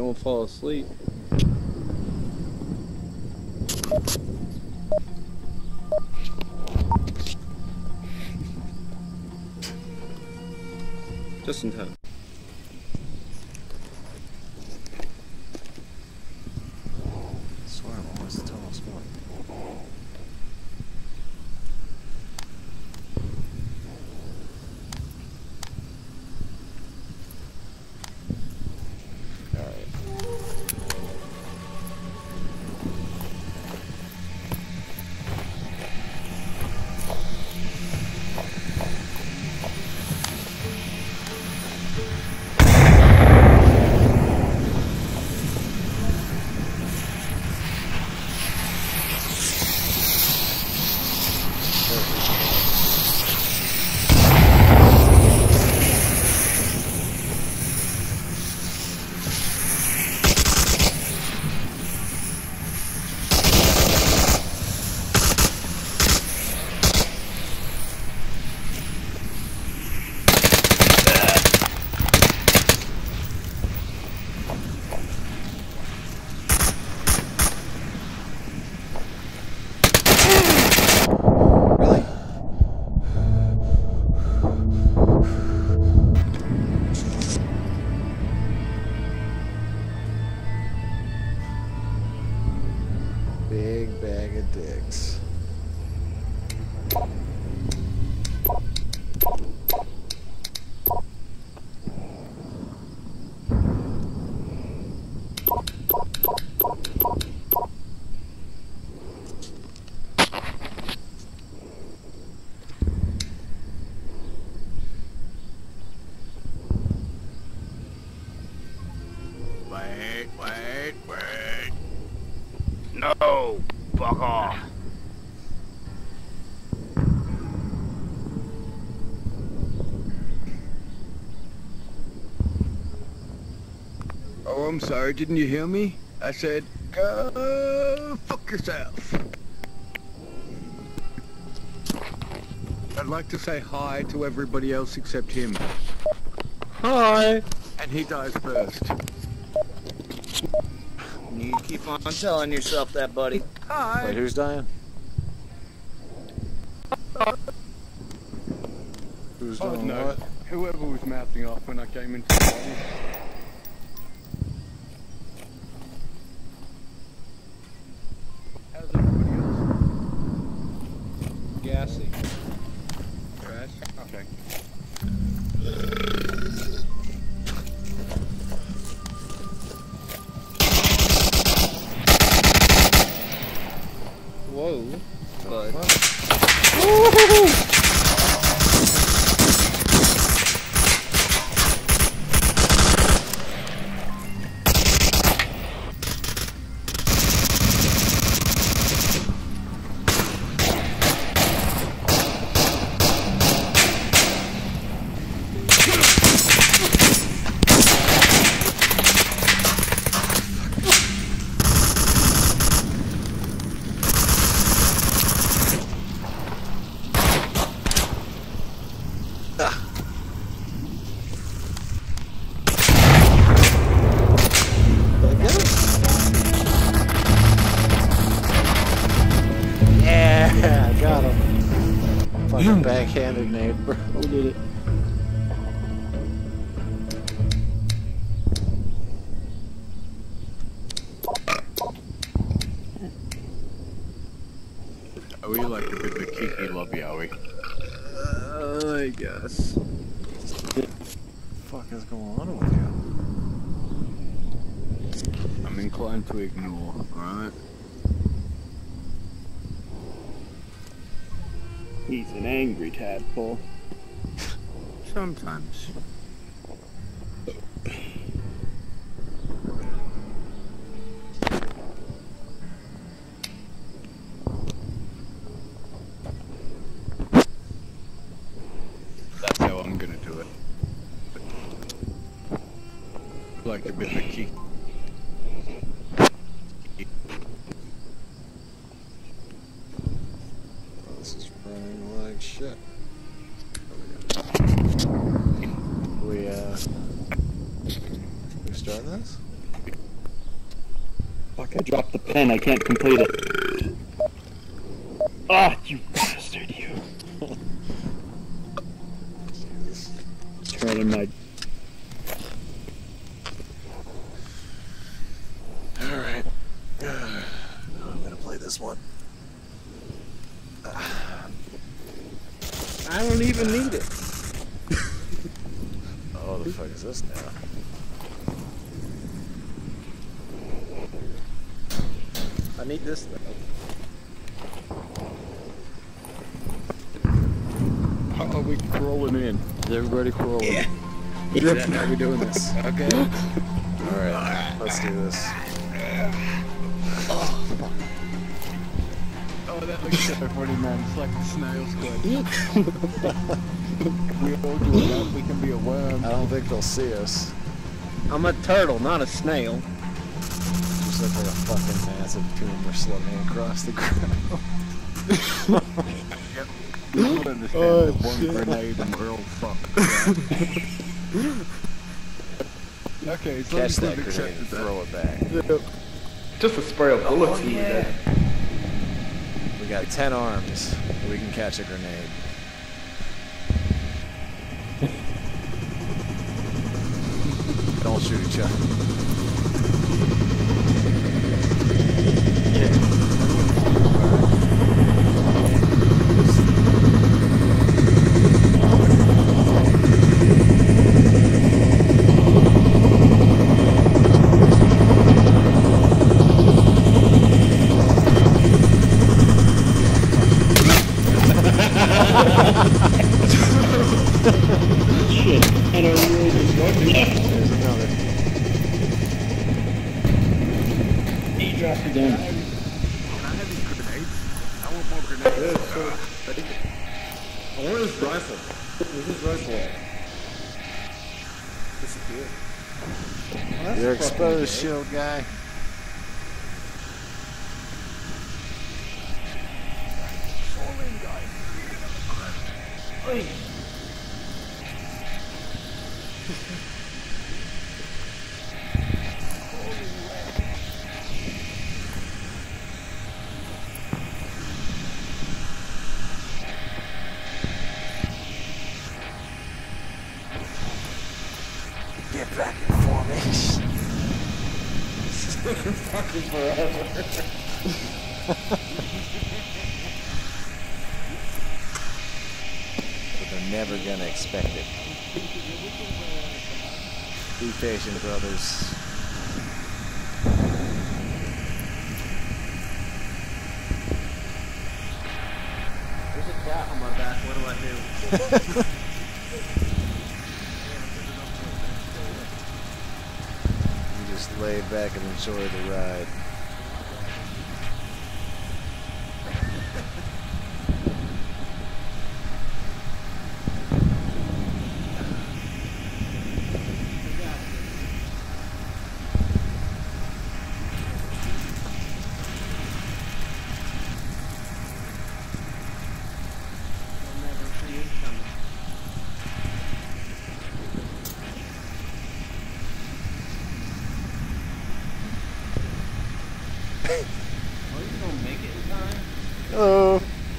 gonna fall asleep. Just in time. I swear I'm almost the tunnel spot. Big bag of dicks. Wait. No! Fuck off! Oh, I'm sorry, didn't you hear me? I said, go fuck yourself. I'd like to say hi to everybody else except him. Hi! And he dies first. You keep on telling yourself that, buddy. Hi! Wait, who's dying? Who's Oh doing no, what? whoever was mouthing off when I came into the body. How's everybody else? Gassy. Trash? Okay. Whoa. But... Yeah, I got him. Fucking backhanded nade, bro. Who did it? Are we like a bit of a kiki lobby, are we? I guess. What the fuck is going on with you? I'm inclined to ignore, alright? He's an angry tadpole. Sometimes. That's how I'm gonna do it. Like a bit of a kick. This is running like shit. We starting this? I dropped the pen, I can't complete it. Ah, you bastard, you. Turning my... Alright. I'm gonna play this one. I don't even need it. Oh, the fuck is this now? I need this though. Are we crawling in? Is everybody crawling? Yeah. Yep. How we doing this? Okay. Alright, let's do this. Oh, that looks so funny, man. It's like the snail squad. We all do that. We can be a worm. I don't think they'll see us. I'm a turtle, not a snail. Just look like a fucking massive tumor slugging across the ground. You don't understand the one grenade and we're all fucked. Okay, as long Catch as that we've grenade accepted and that. throw it back. Just a spray of bullets in your head. We got 10 arms. We can catch a grenade. Don't shoot each other. Shit, I don't really just watching. There's another. He dropped it down. Can I have these grenades? I want more grenades. I want his rifle. Where's his rifle at? Disappeared. You're exposed, shield guy. Get back in formation. Fucking forever. But they're never gonna expect it. Be patient, brothers. There's a cat on my back, what do I do? You just lay back and enjoy the ride. Hello.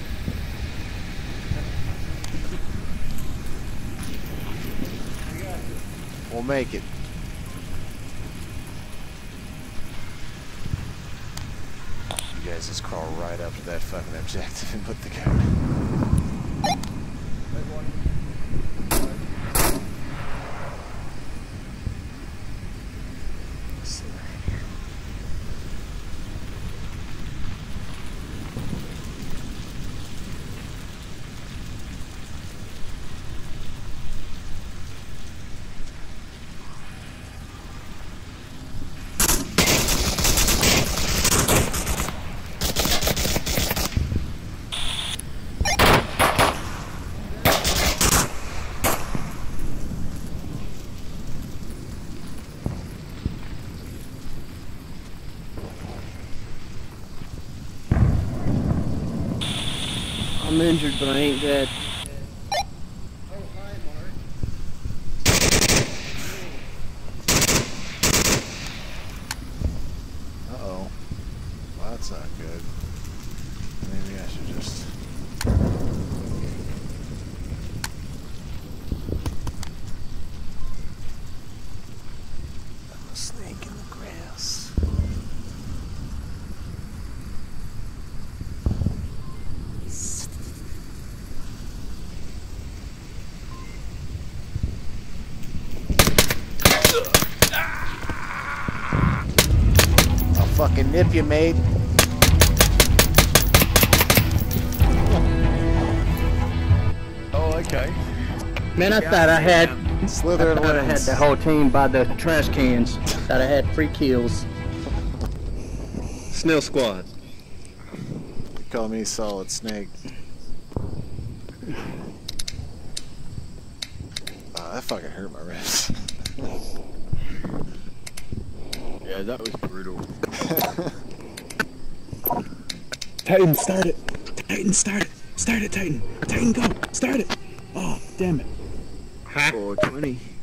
We'll make it. You guys just crawl right up to that fucking objective and put the camera. I'm injured, but I ain't dead. Uh-oh. fucking nip you, mate. Oh, okay. Man, I thought I had Slither and I had wins. the whole team by the trash cans. Thought I had 3 kills. Snail Squad. You call me Solid Snake. Oh, that fucking hurt my wrist. Yeah, that was brutal. Titan, start it. Titan, start it. Start it, Titan. Titan, go. Start it. Oh, damn it. 420.